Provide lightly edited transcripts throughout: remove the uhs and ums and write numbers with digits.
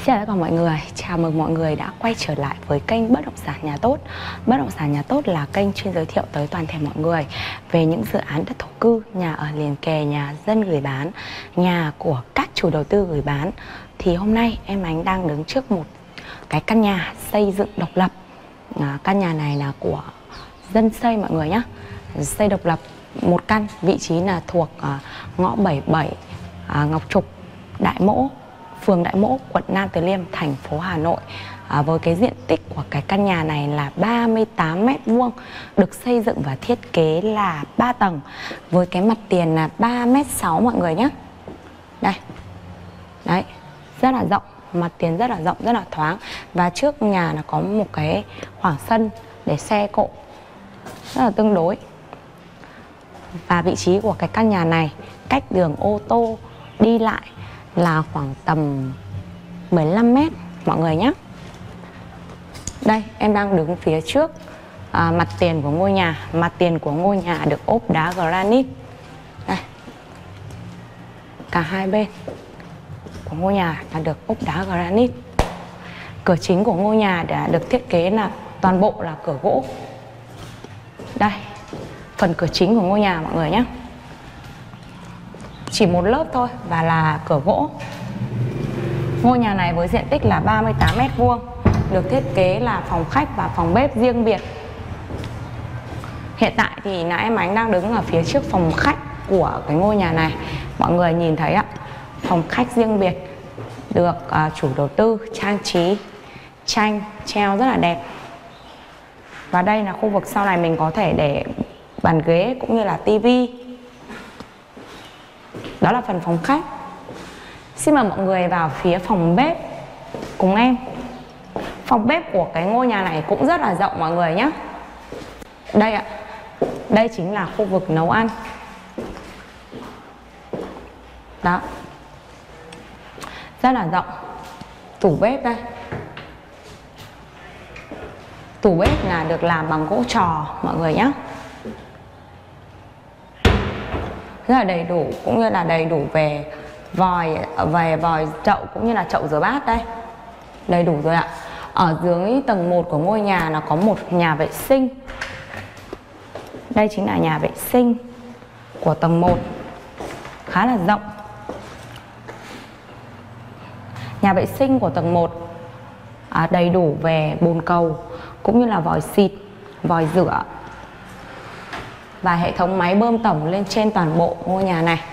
Xin chào tất cả mọi người, chào mừng mọi người đã quay trở lại với kênh Bất động sản nhà tốt. Bất động sản nhà tốt là kênh chuyên giới thiệu tới toàn thể mọi người về những dự án đất thổ cư, nhà ở liền kề, nhà dân gửi bán, nhà của các chủ đầu tư gửi bán. Thì hôm nay em Ánh đang đứng trước một cái căn nhà xây dựng độc lập. Căn nhà này là của dân xây mọi người nhé. Xây độc lập một căn, vị trí là thuộc ngõ 77 Ngọc Trục, Đại Mỗ, phường Đại Mỗ, quận Nam Từ Liêm, thành phố Hà Nội. Với cái diện tích của cái căn nhà này là 38 m², được xây dựng và thiết kế là 3 tầng với cái mặt tiền là 3,6 m mọi người nhé. Đây. Đấy, rất là rộng, mặt tiền rất là rộng, rất là thoáng. Và trước nhà là có một cái khoảng sân để xe cộ rất là tương đối. Và vị trí của cái căn nhà này cách đường ô tô đi lại là khoảng tầm 15 m mọi người nhé. Đây, em đang đứng phía trước mặt tiền của ngôi nhà. Mặt tiền của ngôi nhà được ốp đá granite. Đây. Cả hai bên của ngôi nhà là được ốp đá granite. Cửa chính của ngôi nhà đã được thiết kế là toàn bộ là cửa gỗ. Đây, phần cửa chính của ngôi nhà mọi người nhé. Chỉ một lớp thôi và là cửa gỗ. Ngôi nhà này với diện tích là 38 m², được thiết kế là phòng khách và phòng bếp riêng biệt. Hiện tại thì là em Ánh đang đứng ở phía trước phòng khách của cái ngôi nhà này. Mọi người nhìn thấy ạ, phòng khách riêng biệt được chủ đầu tư trang trí tranh treo rất là đẹp. Và đây là khu vực sau này mình có thể để bàn ghế cũng như là tivi. Đó là phần phòng khách. Xin mời mọi người vào phía phòng bếp cùng em. Phòng bếp của cái ngôi nhà này cũng rất là rộng mọi người nhé. Đây ạ, đây chính là khu vực nấu ăn. Đó, rất là rộng. Tủ bếp đây. Tủ bếp là được làm bằng gỗ trò mọi người nhé. Rất là đầy đủ, cũng như là đầy đủ về vòi chậu cũng như là chậu rửa bát đây. Đầy đủ rồi ạ. Ở dưới tầng 1 của ngôi nhà là có một nhà vệ sinh. Đây chính là nhà vệ sinh của tầng 1. Khá là rộng. Nhà vệ sinh của tầng 1 đầy đủ về bồn cầu cũng như là vòi xịt, vòi rửa và hệ thống máy bơm tổng lên trên toàn bộ ngôi nhà này.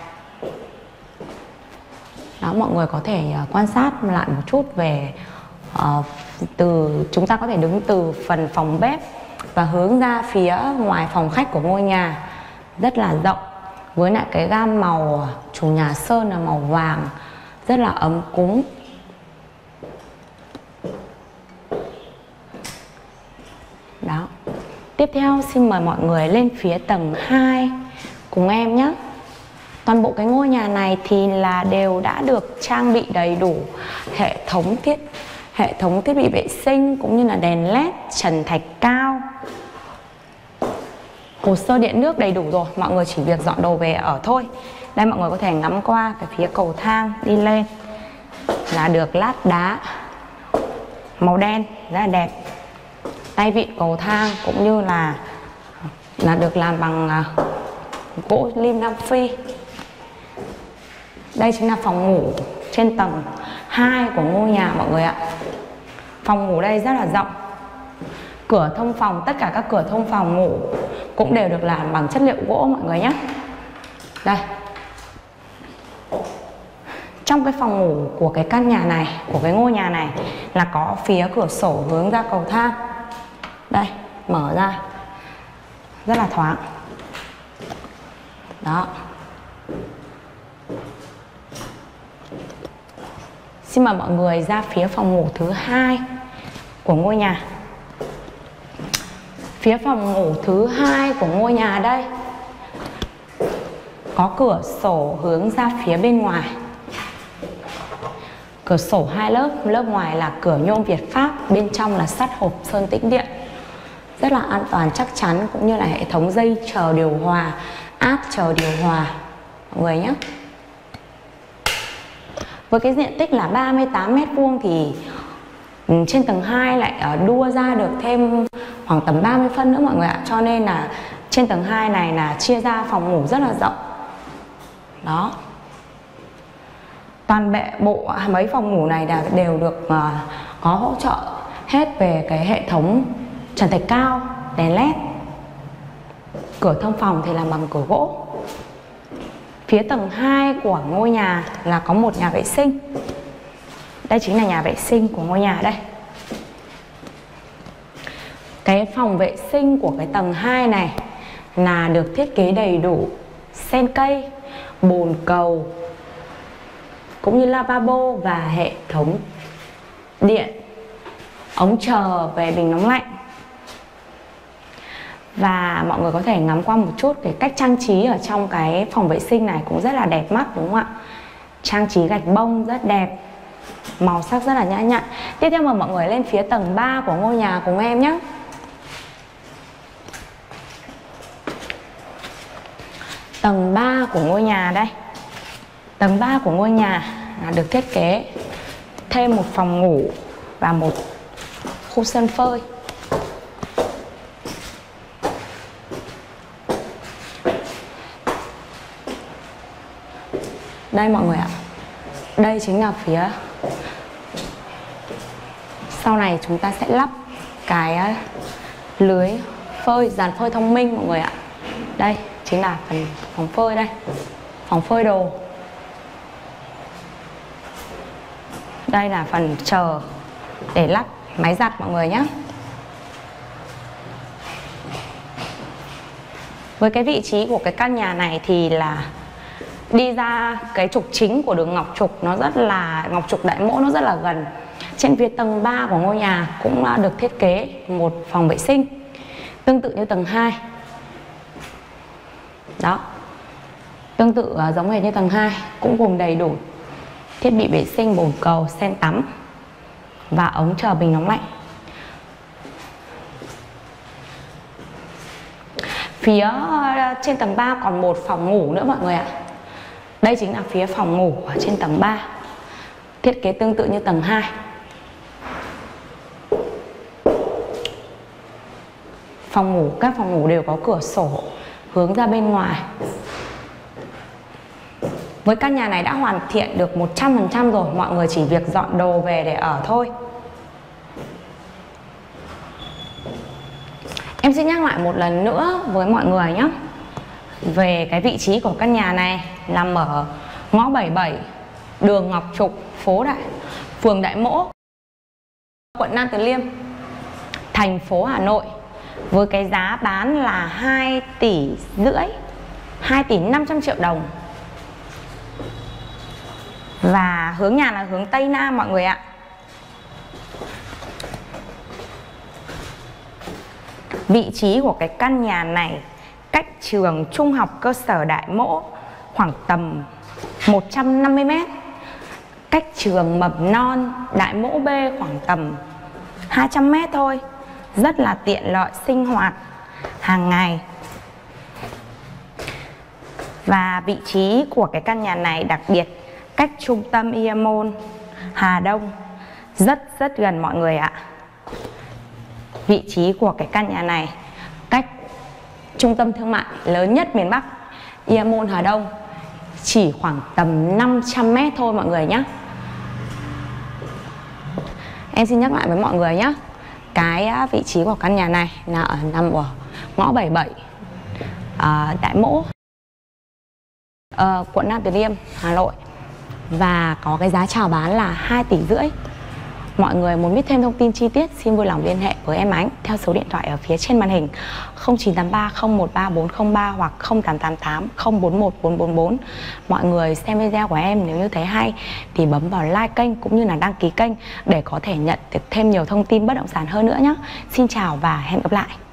Đó, mọi người có thể quan sát lại một chút về chúng ta có thể đứng từ phần phòng bếp và hướng ra phía ngoài phòng khách của ngôi nhà. Rất là rộng, với lại cái gam màu chủ nhà sơn là màu vàng, rất là ấm cúng. Đó. Tiếp theo xin mời mọi người lên phía tầng 2 cùng em nhé. Toàn bộ cái ngôi nhà này thì là đều đã được trang bị đầy đủ hệ thống thiết bị vệ sinh cũng như là đèn led, trần thạch cao. Hồ sơ điện nước đầy đủ rồi, mọi người chỉ việc dọn đồ về ở thôi. Đây mọi người có thể ngắm qua cái phía cầu thang đi lên là được lát đá màu đen rất là đẹp. Tay vịn cầu thang cũng như là được làm bằng gỗ lim Nam Phi. Đây chính là phòng ngủ trên tầng 2 của ngôi nhà mọi người ạ. Phòng ngủ đây rất là rộng. Cửa thông phòng, tất cả các cửa thông phòng ngủ cũng đều được làm bằng chất liệu gỗ mọi người nhé. Đây. Trong cái phòng ngủ của cái căn nhà này, của cái ngôi nhà này là có phía cửa sổ hướng ra cầu thang. Đây, mở ra rất là thoáng. Đó. Xin mời mọi người ra phía phòng ngủ thứ 2 của ngôi nhà. Phía phòng ngủ thứ 2 của ngôi nhà đây có cửa sổ hướng ra phía bên ngoài. Cửa sổ 2 lớp, lớp ngoài là cửa nhôm Việt Pháp, bên trong là sắt hộp sơn tĩnh điện. Rất là an toàn chắc chắn, cũng như là hệ thống dây chờ điều hòa, áp chờ điều hòa mọi người nhé. Với cái diện tích là 38 mét vuông thì trên tầng 2 lại đua ra được thêm khoảng tầm 30 phân nữa mọi người ạ. Cho nên là trên tầng 2 này là chia ra phòng ngủ rất là rộng. Đó. Toàn bộ mấy phòng ngủ này đều được có hỗ trợ hết về cái hệ thống trần thạch cao, đèn led. Cửa thông phòng thì làm bằng cửa gỗ. Phía tầng 2 của ngôi nhà là có một nhà vệ sinh. Đây chính là nhà vệ sinh của ngôi nhà đây. Cái phòng vệ sinh của cái tầng 2 này là được thiết kế đầy đủ sen cây, bồn cầu cũng như lavabo và hệ thống điện, ống chờ về bình nóng lạnh. Và mọi người có thể ngắm qua một chút cái cách trang trí ở trong cái phòng vệ sinh này cũng rất là đẹp mắt, đúng không ạ? Trang trí gạch bông rất đẹp, màu sắc rất là nhã nhặn. Tiếp theo mời mọi người lên phía tầng 3 của ngôi nhà cùng em nhé. Tầng 3 của ngôi nhà đây. Tầng 3 của ngôi nhà là được thiết kế thêm một phòng ngủ và một khu sân phơi. Đây mọi người ạ. Đây chính là phía sau này chúng ta sẽ lắp cái lưới phơi, dàn phơi thông minh mọi người ạ. Đây chính là phần phòng phơi đây. Phòng phơi đồ. Đây là phần chờ để lắp máy giặt mọi người nhé. Với cái vị trí của cái căn nhà này thì là đi ra cái trục chính của đường Ngọc Trục, nó rất là Ngọc Trục Đại Mỗ, nó rất là gần. Trên phía tầng 3 của ngôi nhà cũng được thiết kế một phòng vệ sinh tương tự như tầng 2. Đó. Tương tự giống hệt như tầng 2, cũng gồm đầy đủ thiết bị vệ sinh, bồn cầu, sen tắm và ống chờ bình nóng lạnh. Phía trên tầng 3 còn một phòng ngủ nữa mọi người ạ. Đây chính là phía phòng ngủ ở trên tầng 3. Thiết kế tương tự như tầng 2. Phòng ngủ, các phòng ngủ đều có cửa sổ hướng ra bên ngoài. Với căn nhà này đã hoàn thiện được 100% rồi, mọi người chỉ việc dọn đồ về để ở thôi. Em xin nhắc lại một lần nữa với mọi người nhé. Về cái vị trí của căn nhà này nằm ở ngõ 77, đường Ngọc Trục, phường Đại Mỗ, quận Nam Từ Liêm, thành phố Hà Nội. Với cái giá bán là 2,5 tỷ, 2,5 tỷ đồng. Và hướng nhà là hướng Tây Nam mọi người ạ. Vị trí của cái căn nhà này cách trường Trung học cơ sở Đại Mỗ khoảng tầm 150 m. Cách trường mầm non Đại Mỗ B khoảng tầm 200 m thôi. Rất là tiện lợi sinh hoạt hàng ngày. Và vị trí của cái căn nhà này đặc biệt cách trung tâm Iamon Hà Đông rất gần mọi người ạ. Vị trí của cái căn nhà này cách trung tâm thương mại lớn nhất miền Bắc Iamon Hà Đông chỉ khoảng tầm 500 m thôi mọi người nhé. Em xin nhắc lại với mọi người nhé. Cái vị trí của căn nhà này là nằm ở ngõ 77, Đại Mỗ, quận Nam Từ Liêm, Hà Nội. Và có cái giá chào bán là 2,5 tỷ. Mọi người muốn biết thêm thông tin chi tiết xin vui lòng liên hệ với em Ánh theo số điện thoại ở phía trên màn hình 0983 013 403 hoặc 0888 041 444. Mọi người xem video của em nếu như thấy hay thì bấm vào like kênh cũng như là đăng ký kênh để có thể nhận được thêm nhiều thông tin bất động sản hơn nữa nhé. Xin chào và hẹn gặp lại.